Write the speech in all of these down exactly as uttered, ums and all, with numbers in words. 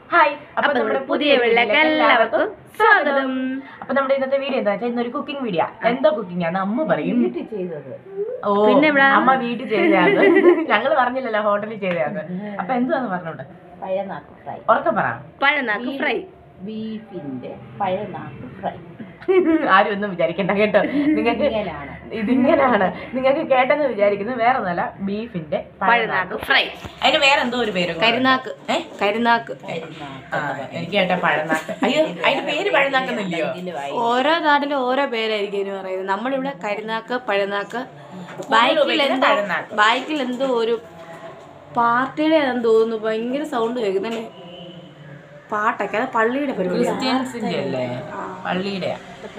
Hi, അപ്പോൾ നമ്മുടെ പുതിയ വീഡിയോയിലേക്ക് എല്ലാവർക്കും സ്വാഗതം. അപ്പോൾ നമ്മുടെ ഇന്നത്തെ വീഡിയോ എന്താ വെച്ചാൽ ഇന്നൊരു കുക്കിംഗ് വീഡിയോ. എന്തോ കുക്കിംഗ് ആണ് അമ്മ പറയും വീട്ടിൽ ചെയ്തത്. ഓ, അമ്മ വീട്ടിൽ ചെയ്തതാണ്. ഞങ്ങൾ പറഞ്ഞില്ലല്ലോ ഹോട്ടലിൽ ചെയ്തതാണ്. അപ്പൊ എന്തുവാന്ന് പറഞ്ഞോണ്ട് പഴനാക്ക് ഫ്രൈ. ഉറക്കെ പറ. പഴനാക്ക് ഫ്രൈ, ബീഫിന്റെ പഴനാക്ക് ഫ്രൈ. ആരും ഒന്നും വിചാരിക്കണ്ട കേട്ടോ, നിങ്ങൾക്ക് ഇതിങ്ങനെയാണ് നിങ്ങൾക്ക് കേട്ടെന്ന് വിചാരിക്കുന്നത്. വേറെ ഒന്നല്ല, ബീഫിന്റെ പഴനാക്ക് ഫ്രൈ. അതിന് വേറെ എന്തോ ഒരു പേര്, കരുനാക്ക്. ഏഹ് കരുനാക്ക്. എനിക്ക് കേട്ട പഴനാക്ക്. അയ്യോ, അതിന്റെ പേര് പഴനാക്കെന്നില്ലയോ? ഓരോ നാട്ടിലും ഓരോ പേരായിരിക്കും ഇതിന് പറയുന്നത്. നമ്മളിവിടെ കരുനാക്ക്, പഴനാക്ക്. ബൈക്കിൽ എന്തോ ബൈക്കിൽ എന്തോ ഒരു പാർട്ടിയുടെ ആണെന്ന് തോന്നുന്നു. ഭയങ്കര സൗണ്ട് കേൾക്കുന്നല്ലേ, പാട്ടൊക്കെ. അത് പള്ളിയുടെ ക്രിസ്ത്യൻസിന്റെ അല്ലേ? പള്ളിയുടെ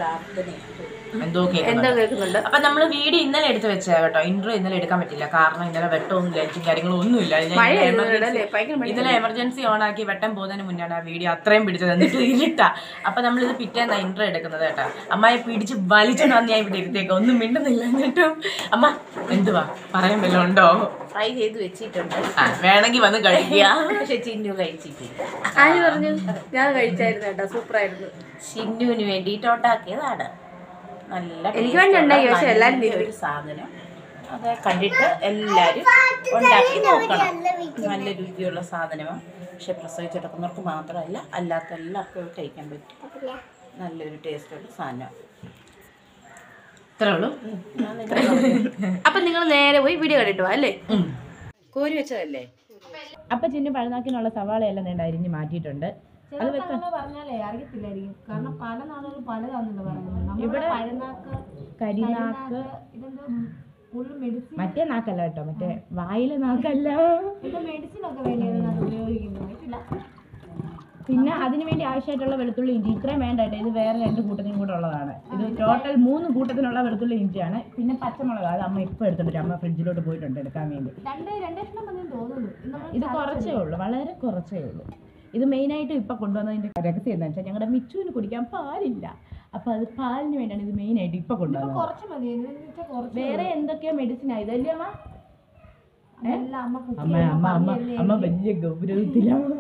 എന്തോ എന്തോ കേൾക്കുന്നുണ്ട്. അപ്പൊ നമ്മള് വീഡിയോ ഇന്നലെ എടുത്ത് വെച്ചാ കേട്ടോ. ഇൻട്രോ ഇന്നലെ എടുക്കാൻ പറ്റില്ല, കാരണം ഇന്നലെ വെട്ടവും ലഞ്ചും കാര്യങ്ങളും ഒന്നുമില്ല. ഇന്നലെ എമർജൻസി ഓൺ ആക്കി വെട്ടം പോകുന്നതിന് മുന്നാണ് ആ വീഡിയോ അത്രയും പിടിച്ചത്. എന്നിട്ട് ഇരുട്ടാ. അപ്പൊ നമ്മളിത് പിറ്റേന്നാ ഇൻട്രോ എടുക്കുന്നത് കേട്ടോ. അമ്മയെ പിടിച്ച് വലിച്ചിട്ട് വന്ന് ഞാൻ ഇവിടെ ഇരുത്തേക്ക, ഒന്നും മിണ്ടുന്നില്ല. എന്നിട്ടും അമ്മ എന്തുവാ പറയാൻ വല്ലതും ഉണ്ടോ? ഫ്രൈ ചെയ്ത് വെച്ചിട്ടുണ്ട്, വേണമെങ്കിൽ വന്ന് കഴിക്കുക. പക്ഷെ ചിന്നു കഴിച്ചിട്ടില്ല. ആര് പറഞ്ഞു? ഞാൻ കഴിച്ചായിരുന്നു കേട്ടോ, സൂപ്പറായിരുന്നു. ചിന്നുവിന് വേണ്ടിയിട്ട് ഉണ്ടാക്കിയതാണ്. നല്ല എനിക്ക് വേണ്ടി ഉണ്ടാക്കി, പക്ഷെ എല്ലാവരും ഒരു സാധനം അത് കണ്ടിട്ട് എല്ലാവരും ഉണ്ടാക്കി നോക്കണം. നല്ല രുചിയുള്ള സാധനമാണ്. പക്ഷെ പ്രസവിച്ചെടുക്കുന്നവർക്ക് മാത്രമല്ല, അല്ലാത്ത എല്ലാവർക്കും കഴിക്കാൻ പറ്റും. നല്ലൊരു ടേസ്റ്റുള്ള സാധനമാണ്. ഇത്രേ ഉള്ളൂ. അപ്പൊ നിങ്ങൾ നേരെ പോയി വീഡിയോ കണ്ടിട്ട് പോവാ അല്ലേ? കോരി വെച്ചതല്ലേ? അപ്പൊ ചിന്നു പഴനാക്കിനുള്ള സവാളയെല്ലാം നേണ്ട അരിഞ്ഞ് മാറ്റിയിട്ടുണ്ട്. അത് പറഞ്ഞാലേ അറിയത്തില്ലായിരിക്കും, കാരണം പല നാളുകളും പലതാണെന്നല്ലോ പറയുന്നത്. ഇവിടെ പഴനാക്ക്, കരിനാക്ക്, ഇതെന്തോ ഫുൾ മെഡിസിൻ. മറ്റേ നാക്കല്ല കേട്ടോ, മറ്റേ വായിലെ നാക്കല്ല. ഇത് മെഡിസിൻ ഒക്കെ വേണ്ടിയാണ് ഉപയോഗിക്കുന്നത്. പിന്നെ അതിന് വേണ്ടി ആവശ്യമായിട്ടുള്ള വെളുത്തുള്ളി ഇഞ്ചി ഇത്രയും വേണ്ട കേട്ടോ. ഇത് വേറെ രണ്ട് കൂട്ടത്തിനും കൂടെ ഉള്ളതാണ്. ഇത് ടോട്ടൽ മൂന്ന് കൂട്ടത്തിനുള്ള വെളുത്തുള്ളി ഇഞ്ചിയാണ്. പിന്നെ പച്ചമുളക്, അത് അമ്മ ഇപ്പൊ എടുത്തിട്ട് അമ്മ ഫ്രിഡ്ജിലോട്ട് പോയിട്ടുണ്ട് എടുക്കാൻ വേണ്ടി. ഇത് കുറച്ചേ ഉള്ളൂ, വളരെ കുറച്ചേ ഉള്ളൂ. ഇത് മെയിനായിട്ട് ഇപ്പം കൊണ്ടുവന്നതിൻ്റെ രഹസ്യം എന്താണെന്ന് വെച്ചാൽ ഞങ്ങളുടെ മിച്ചുവിന് കുടിക്കാൻ പാലില്ല. അപ്പോൾ അത് പാലിന് വേണ്ടിയാണ് ഇത് മെയിനായിട്ട് ഇപ്പം കൊണ്ടുവന്നത്. വേറെ എന്തൊക്കെയോ മെഡിസിനാണ് ഇതല്ലേ അമ്മ? അമ്മ അമ്മ അമ്മ അമ്മ വലിയ ഗൗരവത്തിലാണ്.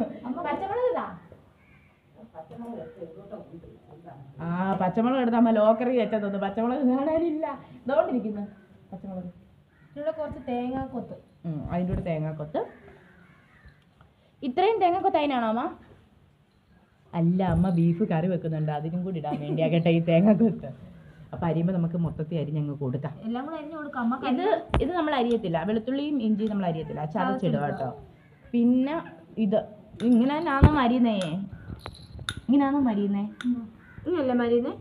ആ പച്ചമുളക് എടുത്ത് അമ്മ ലോക്കറി വെച്ചാൽ തോന്നുന്നു. പച്ചമുളക് കാണാനില്ല, ഇതുകൊണ്ടിരിക്കുന്നു പച്ചമുളക്. ഇവിടെ കുറച്ച് തേങ്ങാക്കൊത്ത്, അതിൻ്റെ കൂടെ തേങ്ങാക്കൊത്ത്. ഇത്രയും തേങ്ങാക്കൊത്ത് അതിനാണോ അമ്മ? അല്ല, അമ്മ ബീഫ് കറി വെക്കുന്നുണ്ട്, അതിനും കൂടി ഇടാൻ വേണ്ടിയാ കേട്ടോ ഈ തേങ്ങാക്കൊത്ത്. അപ്പം അരിയുമ്പോൾ നമുക്ക് മൊത്തത്തിൽ അരിഞ്ഞങ്ങ് കൊടുക്കാം. എല്ലാം കൂടെ അരിഞ്ഞ് കൊടുക്കാം. ഇത് ഇത് നമ്മൾ അരിയത്തില്ല, വെളുത്തുള്ളിയും ഇഞ്ചിയും നമ്മൾ അരിയത്തില്ല, ചതച്ചിടുക കേട്ടോ. പിന്നെ ഇത് ഇങ്ങനെ തന്നെയാണോ മരിയുന്നേ? ഇങ്ങനെയാണോ മരിയുന്നേ? ഇങ്ങനല്ലേ മരിയുന്നേ?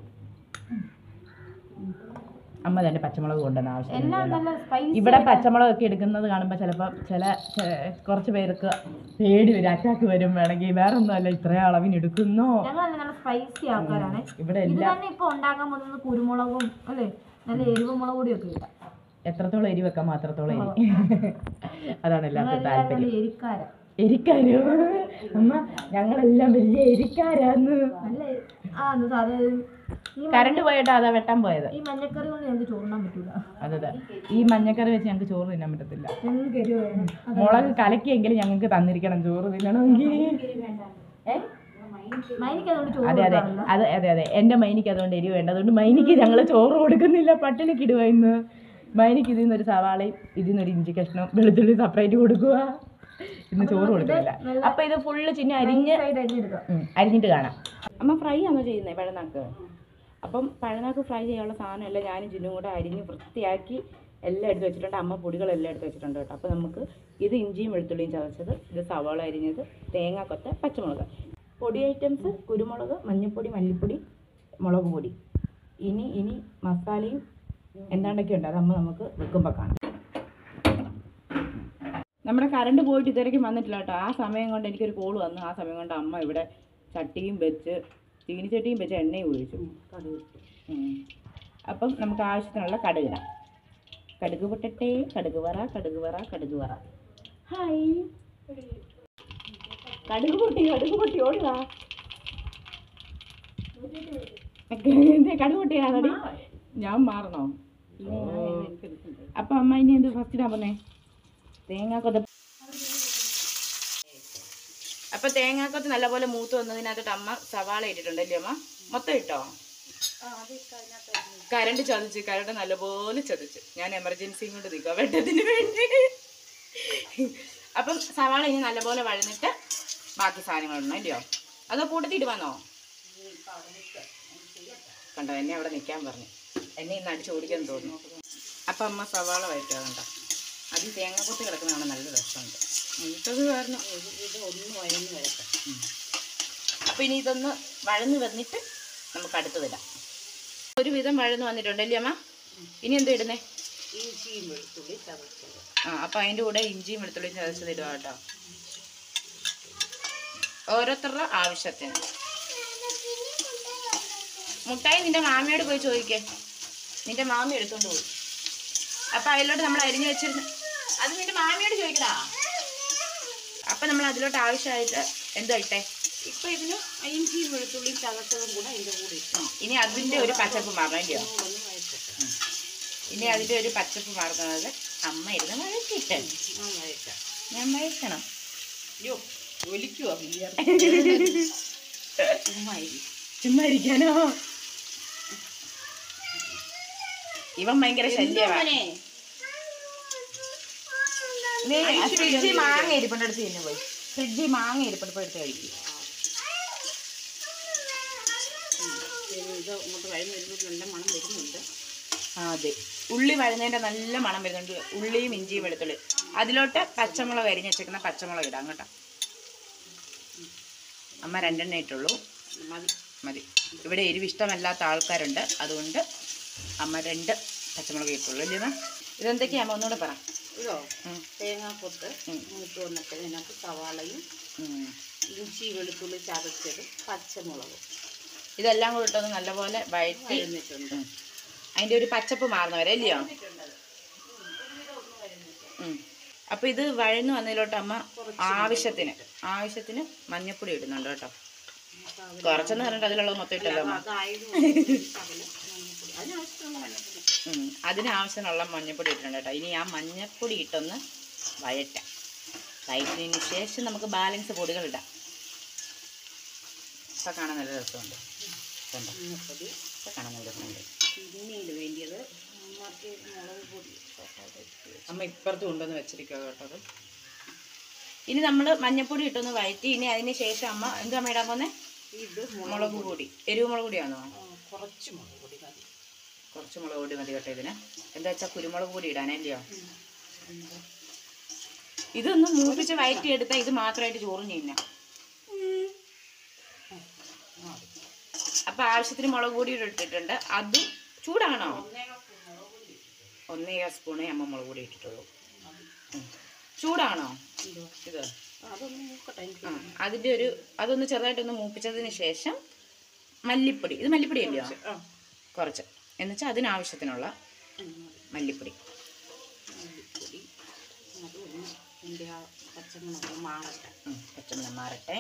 അമ്മ തന്നെ പച്ചമുളക് കൊണ്ടുവന്ന ആവശ്യം. ഇവിടെ പച്ചമുളകൊക്കെ എടുക്കുന്നത് കാണുമ്പോൾ ചിലപ്പോൾ ചില കുറച്ച് പേർക്ക് പേടി വരും, അറ്റാക്ക് വരും. വേണമെങ്കിൽ വേറെ ഒന്നും അല്ല, ഇത്രയും അളവിന് എടുക്കുന്നോ. ഇവിടെ എല്ലാം കുരുമുളകും അല്ലേ, നല്ല എരിവ് മുളക് പൊടിയൊക്കെ ഇടാം. എത്രത്തോളം എരി വെക്കാം അത്രത്തോളം എരി. അതാണ് എല്ലാവർക്കും താല്പര്യം. എരിക്കാര എരിക്കാരോ അമ്മ? ഞങ്ങളെല്ലാം വലിയ എരിക്കാരാന്ന്. കറണ്ട് പോയിട്ടോ അതാ വെട്ടാൻ പോയത്. ഈ മഞ്ഞക്കറി കൊണ്ട് ഞങ്ങൾക്ക് ചോറിനാൻ പറ്റൂല. അതെ അതെ, ഈ മഞ്ഞക്കറി വെച്ച് ഞങ്ങൾക്ക് ചോറ് തിന്നാൻ പറ്റത്തില്ല. മുളക് കലക്കിയെങ്കിലും ഞങ്ങൾക്ക് തന്നിരിക്കണം ചോറ് തിന്നണമെങ്കിൽ. അതെ അതെ അതെ അതെ അതെ എന്റെ മൈനിക്ക് അതുകൊണ്ട് എരിവ് വേണ്ട. അതുകൊണ്ട് മൈനിക്ക് ഞങ്ങൾ ചോറ് കൊടുക്കുന്നില്ല, പട്ടിണിക്ക് ഇടുക ഇന്ന്. മൈനിക്ക് ഇതിൽ നിന്നൊരു സവാളയും ഇതിൽ നിന്നൊരു ഇഞ്ചി കഷ്ണവും വെളുത്തുള്ളി സെപ്പറേറ്റ് കൊടുക്കുക. ഇന്ന് ചോറ് കൊടുക്കുന്നില്ല. അപ്പൊ ഇത് ഫുള്ള് ചിന്ന അരിഞ്ഞ് അരിഞ്ഞിട്ട് കാണാം. അമ്മ ഫ്രൈ ആണോ ചെയ്യുന്നത് പഴനാക്ക്? അപ്പം പഴനാക്ക് ഫ്രൈ ചെയ്യാനുള്ള സാധനമെല്ലാം ഞാനും ചിന്നും കൂടെ അരിഞ്ഞ് വൃത്തിയാക്കി എല്ലാം എടുത്ത് വെച്ചിട്ടുണ്ട്. അമ്മ പൊടികളെല്ലാം എടുത്ത് വെച്ചിട്ടുണ്ട് കേട്ടോ. അപ്പോൾ നമുക്ക് ഇത് ഇഞ്ചിയും വെളുത്തുള്ളിയും ചതച്ചത്, ഇത് സവാള അരിഞ്ഞത്, തേങ്ങാക്കൊത്ത്, പച്ചമുളക്, പൊടി ഐറ്റംസ് കുരുമുളക്, മഞ്ഞൾപ്പൊടി, മല്ലിപ്പൊടി, മുളക് പൊടി. ഇനി ഇനി മസാലയും എന്താണ്ടൊക്കെ ഉണ്ട്, അത് അമ്മ നമുക്ക് വെക്കുമ്പോൾ കാണാം. നമ്മുടെ കറണ്ട് പോയിട്ട് ഇതുവരെയ്ക്കും വന്നിട്ടില്ല കേട്ടോ. ആ സമയം കൊണ്ട് എനിക്കൊരു കോൾ വന്നു. ആ സമയം കൊണ്ട് അമ്മ ഇവിടെ ചട്ടിയും വെച്ച് ചീനിച്ചട്ടിയും വെച്ച് എണ്ണയും ഒഴിച്ചു. അപ്പം നമുക്ക് ആവശ്യത്തിനുള്ള കടുകിടാം. കടുക് പൊട്ടട്ടെ. കടുക് വറ, കടുക് വറ, കടുക് വറ. ഹായ്, കടുക് പൊട്ടി, കടുക് പൊട്ടി, ഓടുക. കടുക് പൊട്ടിയാണോടി? ഞാൻ മാറണോ? അപ്പം അമ്മ ഇനി എന്ത് ഫസ്റ്റ് ഇടാൻ പറഞ്ഞേ? തേങ്ങാക്കൊത്ത അപ്പം തേങ്ങാക്കൊത്ത് നല്ലപോലെ മൂത്ത് വന്നതിനകത്തോട്ട് അമ്മ സവാള ഇട്ടിട്ടുണ്ടല്ലേ അമ്മ? മൊത്തം ഇട്ടോ? കരണ്ട് ചതച്ച്, കരണ്ട് നല്ലപോലെ ചതച്ച്. ഞാൻ എമർജൻസിയും കൊണ്ട് നിൽക്കാം വെട്ടത്തിന് വേണ്ടി. അപ്പം സവാള ഇനി നല്ലപോലെ വഴന്നിട്ട് ബാക്കി സാധനങ്ങളിടണം അല്ലയോ? അതോ കൂട്ടത്തിട്ട് വന്നോ? കണ്ടോ, എന്നെ അവിടെ നിൽക്കാൻ പറഞ്ഞു. എന്നെ ഇന്ന് അടിച്ച് ഓടിക്കാൻ തോന്നുന്നു. അപ്പം അമ്മ സവാള വഴറ്റുക കണ്ടോ. അതിൽ തേങ്ങാക്കൊത്ത് കിടക്കുന്നതാണ് നല്ല രസമുണ്ട്. മൂത്തത് കാരണം ഇത് ഒന്ന് വഴന്ന് വരട്ടെ. അപ്പം ഇനി ഇതൊന്ന് വഴന്ന് വന്നിട്ട് നമുക്ക് അടുത്തതിടാം. ഒരുവിധം വഴന്ന് വന്നിട്ടുണ്ടല്ലേ അമ്മ? ഇനി എന്താ ഇടുന്നേ? ഇഞ്ചിയും വെളുത്തുള്ളി ചതച്ചത്. ആ, അപ്പം അതിൻ്റെ കൂടെ ഇഞ്ചിയും വെളുത്തുള്ളിയും ചതച്ചത് ഇടുക കേട്ടോ. ഓരോരുത്തരുടെ ആവശ്യത്തിന്. മുട്ടായി നിന്റെ മാമിയോട് പോയി ചോദിക്കേ. നിന്റെ മാമി എടുത്തോണ്ട് പോയി. അപ്പം അതിലോട്ട് നമ്മൾ അരിഞ്ഞു വെച്ചിരുന്ന അത് നിന്റെ മാമിയോട് ചോദിക്കടാ. അപ്പം നമ്മൾ അതിലോട്ട് ആവശ്യമായിട്ട് എന്താ ഇട്ടേ? ഇപ്പം ഇതിന് ഇഞ്ചിയും വെളുത്തുള്ളിയും ചതച്ചതും കൂടെ അതിൻ്റെ കൂടെ ഇട്ടു. ഇനി അതിൻ്റെ ഒരു പച്ചപ്പ് മാറണല്ലോ. ഇനി അതിൻ്റെ ഒരു പച്ചപ്പ് മാറുന്നത് അമ്മ ഇരുന്ന് വഴറ്റിട്ട് ഞാൻ വഴറ്റണം. അയ്യോ ഒലിക്കുവോ? ചുമ്മാ ഇരിക്കാനോ? ഇവൻ ഭയങ്കര ശല്യമാണ്. ഫ്രിഡ്ജിൽ മാങ്ങ ഇരിപ്പുണ്ടെടുത്ത് തന്നെ പോയി. ഫ്രിഡ്ജിൽ മാങ്ങ ഇരിപ്പുണ്ട് എടുത്ത് കഴിക്കും. ഇത് ഇങ്ങോട്ട് വഴന്ന് വരുമ്പോൾ നല്ല മണം വരുന്നുണ്ട്. ആ അതെ, ഉള്ളി വഴന്നതിൻ്റെ നല്ല മണം വരുന്നുണ്ട്. ഉള്ളിയും ഇഞ്ചിയും വെളുത്തുള്ളി. അതിലോട്ട് പച്ചമുളക് അരിഞ്ഞ് വെച്ചേക്കുന്ന പച്ചമുളക് ഇടാം കേട്ടോ. അമ്മ രണ്ടെണ്ണേ ഇട്ടുള്ളൂ. മതി മതി. ഇവിടെ എരിവ് ഇഷ്ടമല്ലാത്ത ആൾക്കാരുണ്ട്, അതുകൊണ്ട് അമ്മ രണ്ട് പച്ചമുളക് ഇട്ടുള്ളൂ അല്ലേ അമ്മ? ഇതെന്തൊക്കെയാ അമ്മ ഒന്നുകൂടെ പറ. ഇതോ തേങ്ങാക്കൊത്ത് മൂത്ത് വന്നിട്ട് ഇതിനകത്ത് സവാളയും ഇഞ്ചി വെളുത്തുള്ളി ചതച്ചതും പച്ചമുളകും ഇതെല്ലാം കൂടെ ഇട്ടൊന്ന് നല്ലപോലെ വഴറ്റി ഇരുന്നിട്ടുണ്ട്. അതിൻ്റെ ഒരു പച്ചപ്പ് മാറുന്നവരെ അല്ലയോ? അപ്പം ഇത് വഴന്നു വന്നതിലോട്ട് അമ്മ ആവശ്യത്തിന് ആവശ്യത്തിന് മഞ്ഞപ്പൊടി ഇടുന്നുണ്ട് കേട്ടോ. കുറച്ചെന്ന് പറഞ്ഞിട്ട് അതിലുള്ളത് മൊത്തം ഇട്ടല്ലോ അമ്മ. അതിനാവശ്യമുള്ള മഞ്ഞപ്പൊടി ഇട്ടിട്ടുണ്ട് കേട്ടോ. ഇനി ആ മഞ്ഞപ്പൊടി ഇട്ടൊന്ന് വഴറ്റാം. വഴറ്റിന് ശേഷം നമുക്ക് ബാലൻസ് പൊടികൾ ഇടാം. ഇപ്പം കാണാൻ നല്ല രസമുണ്ട്. മഞ്ഞപ്പൊടി ഇപ്പം കാണാൻ നല്ല രസമുണ്ട്. പിന്നീട് വേണ്ടിയത് മുളക് പൊടി അമ്മ ഇപ്പുറത്ത് കൊണ്ടുവന്ന് വെച്ചിരിക്കുക കേട്ടോ. അത് ഇനി നമ്മൾ മഞ്ഞപ്പൊടി ഇട്ടൊന്ന് വഴറ്റി. ഇനി അതിന് ശേഷം അമ്മ എന്താ അമ്മ ഇടാൻ പോന്നെ? ഇത് മുളക് പൊടി. എരിവ് മുളക് പൊടിയാണോ? കുറച്ച് മുളക് പൊടി മതി. കുറച്ച് മുളക് പൊടി മതി കേട്ടോ ഇതിന്. എന്താ വെച്ചാൽ കുരുമുളക് പൊടി ഇടാനല്ലയോ? ഇതൊന്ന് മൂപ്പിച്ച് വയറ്റി എടുത്താൽ ഇത് മാത്രമായിട്ട് ചോറും ചെയ്യുന്ന. അപ്പം ആവശ്യത്തിന് മുളക് പൊടി ഇട്ടിട്ടുണ്ട്. അതും ചൂടാണോ? ഒന്നേകാൽ സ്പൂണേ അമ്മ മുളക് പൊടി ഇട്ടിട്ടുള്ളൂ. ചൂടാണോ ഇത്? ആ, അതിൻ്റെ ഒരു അതൊന്ന് ചെറുതായിട്ടൊന്ന് മൂപ്പിച്ചതിന് ശേഷം മല്ലിപ്പൊടി. ഇത് മല്ലിപ്പൊടി അല്ലയോ? കുറച്ച് എന്ന് വെച്ചാൽ അതിനാവശ്യത്തിനുള്ള മല്ലിപ്പൊടി. പച്ചമുളക് മാറട്ടെ. പച്ചമുളക് മാറട്ടെ.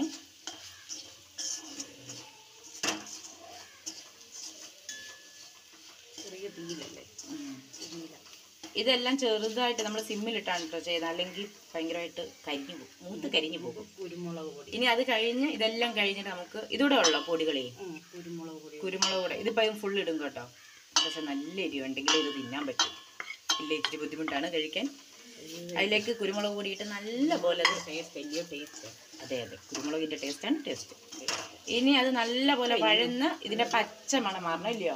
ചെറിയ തീയിലല്ലേ? ഇതെല്ലാം ചെറുതായിട്ട് നമ്മൾ സിമ്മിലിട്ടാണ് കേട്ടോ ചെയ്തത്. അല്ലെങ്കിൽ ഭയങ്കരമായിട്ട് കരിഞ്ഞു പോകും, മൂത്ത് കരിഞ്ഞു പോകും. കുരുമുളക് പൊടി. ഇനി അത് കഴിഞ്ഞ് ഇതെല്ലാം കഴിഞ്ഞിട്ട് നമുക്ക് ഇതിവിടെ ഉള്ളോ പൊടികളെ? കുരുമുളക് പൊടി. കുരുമുളക് പൊടി ഇതിപ്പോൾ ഫുൾ ഇടും കേട്ടോ. പക്ഷെ നല്ല എരിവുണ്ടെങ്കിൽ ഇത് തിന്നാൻ പറ്റും. ഇല്ല ഇച്ചിരി ബുദ്ധിമുട്ടാണ് കഴിക്കാൻ. അതിലേക്ക് കുരുമുളക് പൊടി ഇട്ട് നല്ല പോലെ അത് ടേസ്റ്റ്. വലിയ ടേസ്റ്റ്. അതെ അതെ, കുരുമുളകിൻ്റെ ടേസ്റ്റാണ് ടേസ്റ്റ്. ഇനി അത് നല്ല പോലെ വഴന്ന് ഇതിൻ്റെ പച്ച മണം മാറണം ഇല്ലയോ?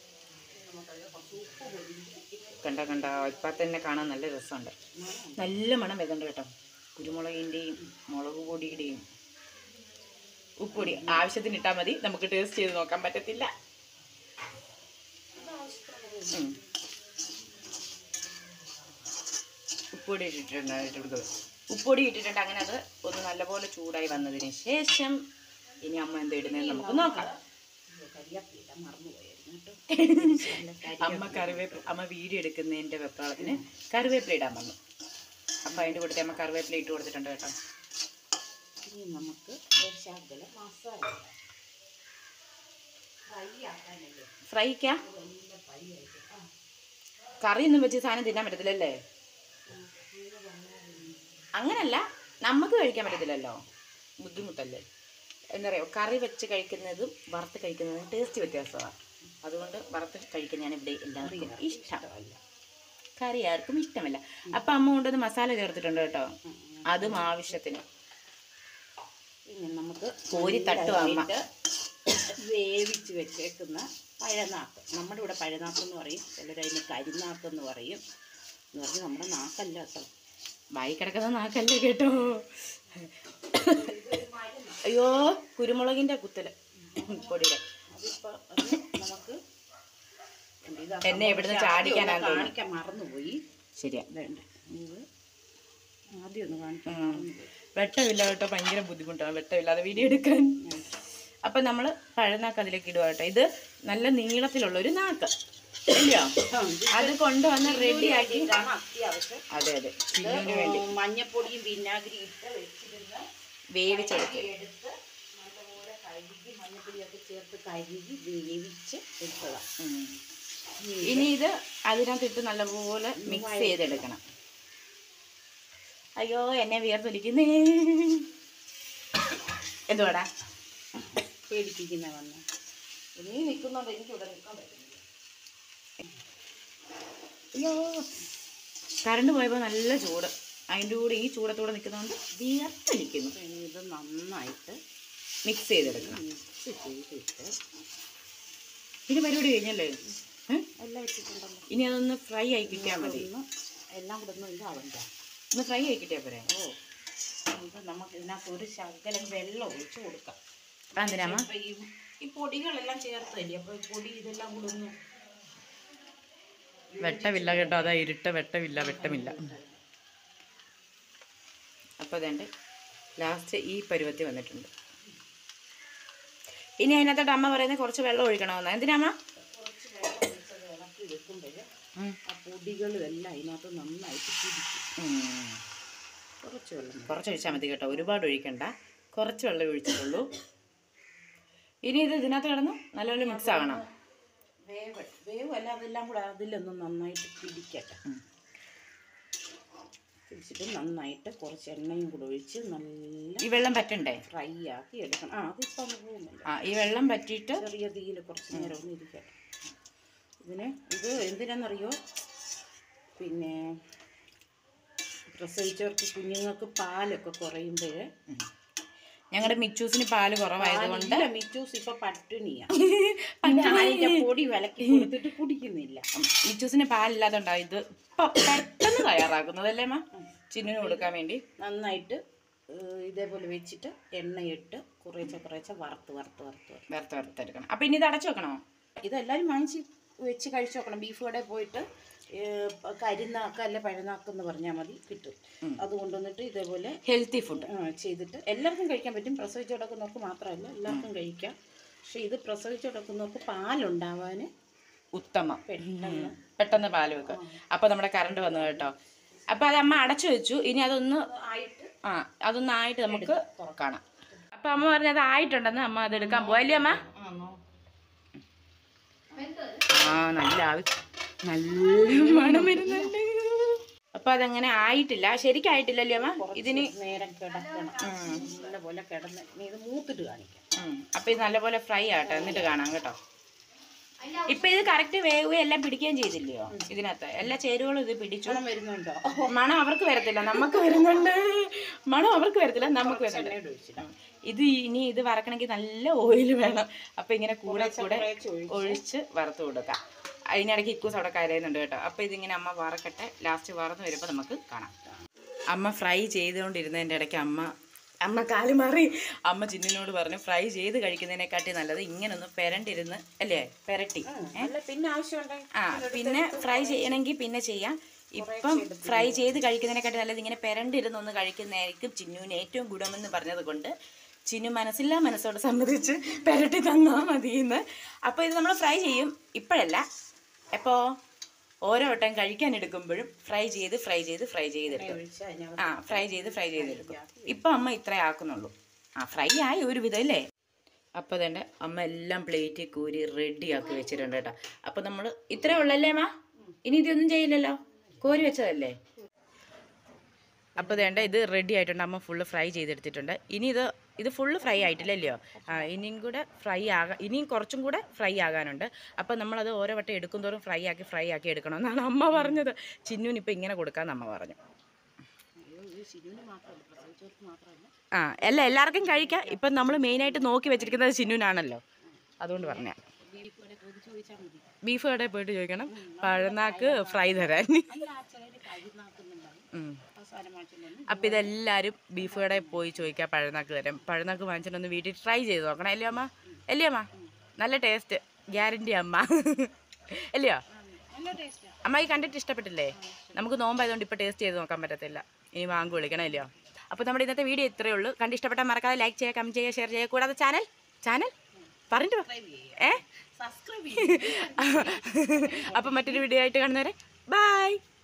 കണ്ട കണ്ട ഇപ്പം തന്നെ കാണാൻ നല്ല രസമുണ്ട്. നല്ല മണം വരുന്നുണ്ട് കേട്ടോ. കുരുമുളകിൻ്റെയും മുളക് പൊടിയുടെയും ഉപ്പൊടി ആവശ്യത്തിന് ഇട്ടാൽ മതി. നമുക്ക് ടേസ്റ്റ് ചെയ്ത് നോക്കാൻ പറ്റത്തില്ല. ഉപ്പൊടി ഇട്ടിട്ടുണ്ട്. ഉപ്പൊടി ഇട്ടിട്ടുണ്ട്. അങ്ങനെ അത് ഒന്ന് നല്ലപോലെ ചൂടായി വന്നതിന് ശേഷം ഇനി അമ്മ എന്താ ഇടുന്നതെന്ന് നമുക്ക് നോക്കാം. അമ്മ കറിവേപ്പില അമ്മ വീഡിയോ എടുക്കുന്നതിൻ്റെ വെപ്രാളത്തിന് കറിവേപ്പില ഇടാൻ വന്നു. അപ്പം അതിൻ്റെ കൂടെ അമ്മ കറിവേപ്പില ഇട്ട് കൊടുത്തിട്ടുണ്ട് കേട്ടോ. ഇനി നമുക്ക് ഫ്രൈക്കാ കറിയൊന്നും വെച്ച് സാധനം തിന്നാൻ പറ്റത്തില്ലല്ലേ? അങ്ങനല്ല, നമുക്ക് കഴിക്കാൻ പറ്റത്തില്ലല്ലോ. ബുദ്ധിമുട്ടല്ലേ. എന്താ പറയുക, കറി വെച്ച് കഴിക്കുന്നതും വറുത്ത് കഴിക്കുന്നതും ടേസ്റ്റ് വ്യത്യാസമാണ്. അതുകൊണ്ട് വറുത്ത് കഴിക്കുന്നതാണ് ഇവിടെ എല്ലാവർക്കും ഇഷ്ടമല്ല. കറി ആർക്കും ഇഷ്ടമല്ല. അപ്പം അമ്മ കൊണ്ടൊന്ന് മസാല ചേർത്തിട്ടുണ്ട് കേട്ടോ, അതും ആവശ്യത്തിന്. ഇനി നമുക്ക് കോരി തട്ടുവാമ്മ വേവിച്ച് വെച്ചേക്കുന്ന പഴനാക്ക്. നമ്മുടെ ഇവിടെ പഴനാക്കെന്ന് പറയും, ചിലരതിന് കരിനാക്കെന്ന് പറയും. എന്ന് പറഞ്ഞാൽ നമ്മുടെ നാക്കല്ല കേട്ടോ, വായി കിടക്കുന്ന നാക്കല്ലേ കേട്ടോ. അയ്യോ, കുരുമുളകിൻ്റെ കുത്തല് പൊടിയുടെ. അതിപ്പോൾ നമുക്ക് എന്നെ എവിടുന്ന് ചാടിക്കാനാണ് കാണിക്കാൻ മറന്നുപോയി. ശരിയാ, വേണ്ട ഇത് ആദ്യം ഒന്ന് കാണിക്കാൻ മറന്നുപോയി. വെട്ടമില്ല കേട്ടോ, ഭയങ്കര ബുദ്ധിമുട്ടാണ് വെട്ടമില്ലാതെ വീഡിയോ എടുക്കാൻ. അപ്പം നമ്മൾ പഴനാക്ക് അതിലേക്ക് ഇടുക കേട്ടോ. ഇത് നല്ല നീളത്തിലുള്ള ഒരു നാക്ക് ഇല്ലയോ, അത് കൊണ്ടുവന്ന് റെഡിയാക്കി. അത്യാവശ്യം അതെ അതെ, ചില്ലുവിന് വേണ്ടി മഞ്ഞപ്പൊടിയും വിനാഗിരി ഇട്ട് വെച്ചിരുന്ന വേവിച്ചെടുത്ത് എടുത്ത് നല്ലപോലെ കഴുകി മഞ്ഞപ്പൊടിയൊക്കെ ചേർത്ത് കഴുകി വേവിച്ച് എടുത്തതാണ്. ഇനി ഇത് അതിനകത്തിട്ട് നല്ലപോലെ മിക്സ് ചെയ്തെടുക്കണം. അയ്യോ, എന്നെ വിയർത്തൊലിക്കുന്നേ. എന്തുവാടാ പേടിപ്പിക്കുന്ന വന്ന് ഇനി നിൽക്കുന്നുണ്ട്, എനിക്ക് ഇവിടെ നിൽക്കാൻ പറ്റുന്നില്ല. അയ്യോ, കറണ്ട് പോയപ്പോൾ നല്ല ചൂട്, അതിൻ്റെ കൂടെ ഈ ചൂടത്തോടെ നിൽക്കുന്നതുകൊണ്ട് വിയർത്തൊലിക്കുന്നു. ഇനി ഇത് നന്നായിട്ട് മിക്സ് ചെയ്തെടുക്കണം. മിക്സ് ചെയ്തിട്ട് പിന്നെ പരിപാടി കഴിഞ്ഞല്ലേ? എല്ലാം വെച്ചിട്ടുണ്ടല്ലോ. ഇനി അതൊന്ന് ഫ്രൈ ആയി കിട്ടിയാൽ മതി. ഒന്ന് എല്ലാം കൂടെ ഒന്നും ഇതാവണ്ട, ഒന്ന് ഫ്രൈ ആയി കിട്ടിയാൽ പോരെ. ഓ, ഇത് നമുക്ക് ഇതിനകത്ത് ഒരു ശകലം വെള്ളം ഒഴിച്ച് കൊടുക്കാം. എന്തിനാമ്മ? ഇപ്പം ഈ ഈ പൊടികളെല്ലാം ചേർത്തല്ലേ, അപ്പോൾ ഈ പൊടി ഇതെല്ലാം കൂടെ ഒന്ന് വെട്ടമില്ല കേട്ടോ, അതാ ഇരുട്ട വെട്ടമില്ല വെട്ടമില്ല. അപ്പോൾ അതുകൊണ്ട് ലാസ്റ്റ് ഈ പരുവത്തി വന്നിട്ടുണ്ട്. ഇനി അതിനകത്തോട്ട് അമ്മ പറയുന്നത് കുറച്ച് വെള്ളം ഒഴിക്കണമെന്ന്. എന്തിനാമ്മ? കുറച്ച് വെള്ളം ഒഴിച്ചത് ഇളക്കി വെക്കുമ്പോൾ ആ പൊടികളും എല്ലാം അതിനകത്ത് നന്നായിട്ട് പിടിക്കും. കുറച്ച് വെള്ളം കുറച്ച് ഒഴിച്ചാൽ മതി കേട്ടോ, ഒരുപാട് ഒഴിക്കണ്ട, കുറച്ച് വെള്ളം ഒഴിച്ചിട്ടുള്ളൂ. ഇനി ഇത് ഇതിനകത്ത് കിടന്ന് നല്ലപോലെ മിക്സ് ആകണം. വേവ് വേവ് അല്ല, അതെല്ലാം കൂടെ അതിലൊന്ന് നന്നായിട്ട് പിടിക്കട്ടെ. പിടിച്ചിട്ട് നന്നായിട്ട് കുറച്ച് എണ്ണയും കൂടെ ഒഴിച്ച് നല്ല ഈ വെള്ളം പറ്റണ്ടേ, ഫ്രൈ ആക്കി എടുക്കണം. ആ അതിപ്പം പോകുന്നില്ല, ആ ഈ വെള്ളം പറ്റിയിട്ട് ചെറിയ തീയിൽ കുറച്ച് നേരം ഒന്ന് ഇരിക്കട്ടെ. ഇതിന് ഇത് എന്തിനാണെന്നറിയോ, പിന്നെ പ്രസവിച്ചവർക്ക് കുഞ്ഞുങ്ങൾക്ക് പാലൊക്കെ കുറയുമ്പോഴേ, ഞങ്ങളുടെ മിച്ചൂസിന് പാല് കുറവായതുകൊണ്ട് മിച്ചൂസ് ഇപ്പൊ പട്ടിണിയാ, അതിന്റെ പൊടി വിലക്കി കൊടുത്തിട്ട് കുടിക്കുന്നില്ല. മിച്ചൂസിന് പാലില്ലാതുണ്ടാവും ഇത് ഇപ്പൊ പെട്ടെന്ന് തയ്യാറാക്കുന്നത് അല്ലേ അമ്മ, ചിന്നിന് കൊടുക്കാൻ വേണ്ടി. നന്നായിട്ട് ഇതേപോലെ വെച്ചിട്ട് എണ്ണയിട്ട് കുറേശ്ശെ കുറേശ്ശെ വറുത്ത് വറുത്ത് വറുത്ത് വറുത്ത് വറുത്തെടുക്കണം. അപ്പൊ ഇനി ഇത് അടച്ചു വെക്കണോ? ഇതെല്ലാവരും വാങ്ങിച്ച് വെച്ച് കഴിച്ചു നോക്കണം. ബീഫ് കടയിൽ പോയിട്ട് കരിനാക്ക് അല്ലെ പഴനാക്കെന്ന് പറഞ്ഞാൽ മതി, കിട്ടും. അത് കൊണ്ടുവന്നിട്ട് ഇതേപോലെ ഹെൽത്തി ഫുഡ് ചെയ്തിട്ട് എല്ലാവർക്കും കഴിക്കാൻ പറ്റും. പ്രസവിച്ച് കിടക്കുന്നവർക്ക് മാത്രമല്ല, എല്ലാവർക്കും കഴിക്കാം. പക്ഷെ ഇത് പ്രസവിച്ച് കിടക്കുന്നവർക്ക് പാലുണ്ടാവാൻ ഉത്തമം, പെട്ടെന്ന് പെട്ടെന്ന് പാല് വെക്കുക. അപ്പൊ നമ്മുടെ കറണ്ട് വന്നു കേട്ടോ. അപ്പൊ അത് അമ്മ അടച്ചു വെച്ചു. ഇനി അതൊന്ന് ആയിട്ട് ആ അതൊന്നായിട്ട് നമുക്ക് കാണാം. അപ്പൊ അമ്മ പറഞ്ഞത് ആയിട്ടുണ്ടെന്ന്, അമ്മ അത് എടുക്കാൻ പോയല്ലേ അമ്മ? ആ നല്ല ആവി, നല്ല മണം വരുന്നുണ്ട്. അപ്പൊ അതങ്ങനെ ആയിട്ടില്ല, ശരിക്കായിട്ടില്ലല്ലേ അമ്മ? ഇതിന് നേരം കിടക്കണം, നല്ലപോലെ കിടന്ന് ഇത് മൂത്തിട്ട് കാണിക്കാം. അപ്പൊ ഇത് നല്ലപോലെ ഫ്രൈ ആട്ടെ, എന്നിട്ട് കാണാം കേട്ടോ. ഇപ്പൊ ഇത് കറക്റ്റ് വേവുകയും എല്ലാം പിടിക്കുകയും ചെയ്തില്ലയോ ഇതിനകത്ത്? എല്ലാ ചേരുവകളും ഇത് പിടിച്ചു. വരുന്നുണ്ടോ? മണം അവർക്ക് വരത്തില്ല, നമുക്ക് വരുന്നുണ്ട്. മണം അവർക്ക് വരത്തില്ല, നമുക്ക് വരുന്നുണ്ട്. ഇത് ഇനി ഇത് വറക്കണമെങ്കിൽ നല്ല ഓയിൽ വേണം. അപ്പൊ ഇങ്ങനെ കൂടെ കൂടെ ഒഴിച്ച് വറുത്ത് കൊടുക്കാം. അതിനിടയ്ക്ക് ഇക്കൂസ് അവിടെ കരയുന്നുണ്ട് കേട്ടോ. അപ്പൊ ഇതിങ്ങനെ അമ്മ വറക്കട്ടെ, ലാസ്റ്റ് വറന്ന് വരുമ്പോൾ നമുക്ക് കാണാം. അമ്മ ഫ്രൈ ചെയ്തുകൊണ്ടിരുന്നതിൻ്റെ ഇടയ്ക്ക് അമ്മ അമ്മ കാല് മാറി. അമ്മ ചിന്നിനോട് പറഞ്ഞു ഫ്രൈ ചെയ്ത് കഴിക്കുന്നതിനെക്കാട്ടി നല്ലത് ഇങ്ങനൊന്ന് പെരണ്ടിരുന്ന് അല്ലേ, പെരട്ടി. പിന്നെ ആവശ്യമുണ്ട് ആ പിന്നെ ഫ്രൈ ചെയ്യണമെങ്കിൽ പിന്നെ ചെയ്യാം. ഇപ്പം ഫ്രൈ ചെയ്ത് കഴിക്കുന്നതിനെക്കാട്ടി നല്ലത് ഇങ്ങനെ പെരണ്ടിരുന്ന് ഒന്ന് കഴിക്കുന്നതായിരിക്കും ചിന്നുവിന് ഏറ്റവും ഗുണമെന്ന് പറഞ്ഞത് കൊണ്ട് ചിന്നു മനസ്സില്ലാ മനസ്സോട് സമ്മതിച്ച് പെരട്ടി തന്നാൽ മതിയെന്ന്. അപ്പോൾ ഇത് നമ്മൾ ഫ്രൈ ചെയ്യും, ഇപ്പോഴല്ല, എപ്പോൾ ഓരോ വട്ടം കഴിക്കാൻ എടുക്കുമ്പോഴും ഫ്രൈ ചെയ്ത് ഫ്രൈ ചെയ്ത് ഫ്രൈ ചെയ്തെടുക്കും. ആ ഫ്രൈ ചെയ്ത് ഫ്രൈ ചെയ്തെടുക്കും. ഇപ്പം അമ്മ ഇത്രേ ആക്കുന്നുള്ളൂ. ആ ഫ്രൈ ആയി ഒരു വിധം അല്ലേ. അപ്പോൾ അതുകൊണ്ട് അമ്മ എല്ലാം പ്ലേറ്റിൽ കൂരി റെഡിയാക്കി വെച്ചിട്ടുണ്ട് കേട്ടോ. അപ്പോൾ നമ്മൾ ഇത്രേ ഉള്ളല്ലേ അമ്മ? ഇനി ഇതൊന്നും ചെയ്യില്ലല്ലോ, കോരി വെച്ചതല്ലേ. അപ്പോൾ വേണ്ട ഇത് റെഡി ആയിട്ടുണ്ട്. അമ്മ ഫുള്ള് ഫ്രൈ ചെയ്തെടുത്തിട്ടുണ്ട്. ഇനി ഇത് ഇത് ഫുള്ള് ഫ്രൈ ആയിട്ടില്ലല്ലോ. ആ ഇനിയും കൂടെ ഫ്രൈ ആകാൻ ഇനിയും കുറച്ചും കൂടെ ഫ്രൈ ആകാനുണ്ട്. അപ്പം നമ്മളത് ഓരോ വട്ടം എടുക്കും തോറും ഫ്രൈ ആക്കി ഫ്രൈ ആക്കി എടുക്കണമെന്നാണ് അമ്മ പറഞ്ഞത്. ചിന്നുവിന് ഇപ്പം ഇങ്ങനെ കൊടുക്കാമെന്ന് അമ്മ പറഞ്ഞു. ആ അല്ല എല്ലാവർക്കും കഴിക്കാം. ഇപ്പം നമ്മൾ മെയിനായിട്ട് നോക്കി വെച്ചിരിക്കുന്നത് ചിന്നുവിനാണല്ലോ, അതുകൊണ്ട് പറഞ്ഞ. ബീഫ് കടയിൽ പോയിട്ട് ചോദിക്കണം പഴനാക്ക് ഫ്രൈ തരാൻ. അപ്പം ഇതെല്ലാവരും ബീഫ് കടയിൽ പോയി ചോദിക്കാം പഴനാക്ക് തരാം. പഴനാക്ക് വാങ്ങിച്ചിട്ടൊന്ന് വീട്ടിൽ ട്രൈ ചെയ്ത് നോക്കണം. അല്ലയോ അമ്മ? അല്ലയോ അമ്മ? നല്ല ടേസ്റ്റ് ഗ്യാരണ്ടി അമ്മ. അല്ലയോ അമ്മയ്ക്ക് കണ്ടിട്ട് ഇഷ്ടപ്പെട്ടില്ലേ? നമുക്ക് നോമ്പായതുകൊണ്ട് ഇപ്പോൾ ടേസ്റ്റ് ചെയ്ത് നോക്കാൻ പറ്റത്തില്ല. ഇനി വാങ്ങി വിളിക്കണം. അല്ലയോ? അപ്പോൾ നമ്മുടെ ഇന്നത്തെ വീഡിയോ ഇത്രയേ ഉള്ളൂ. കണ്ട് ഇഷ്ടപ്പെട്ടാൽ മറക്കാതെ ലൈക്ക് ചെയ്യുക, കമൻറ്റ് ചെയ്യുക, ഷെയർ ചെയ്യുക. കൂടാതെ ചാനൽ ചാനൽ പറഞ്ഞിട്ട് ഏ അപ്പം മറ്റൊരു വീഡിയോ ആയിട്ട് കാണുന്നവരെ ബൈ.